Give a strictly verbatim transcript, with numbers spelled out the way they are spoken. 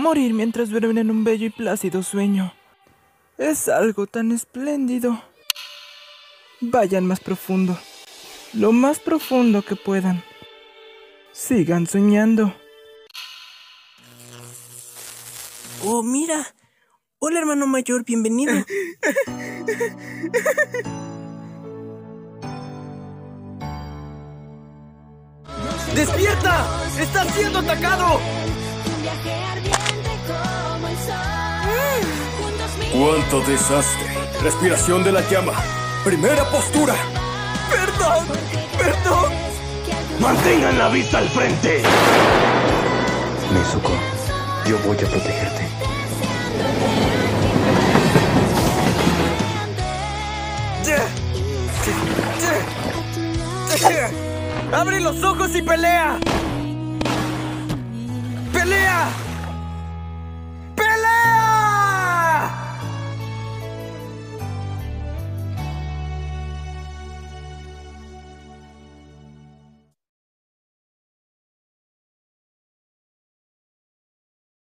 Morir mientras duermen en un bello y plácido sueño. Es algo tan espléndido. Vayan más profundo. Lo más profundo que puedan. Sigan soñando. Oh, mira. Hola, hermano mayor, bienvenido. ¡Despierta! ¡Estás siendo atacado! ¡Cuánto desastre! Respiración de la llama. Primera postura. ¡Perdón! ¡Perdón! ¡Mantengan la vista al frente! Nezuko, yo voy a protegerte. ¡Abre los ojos y pelea!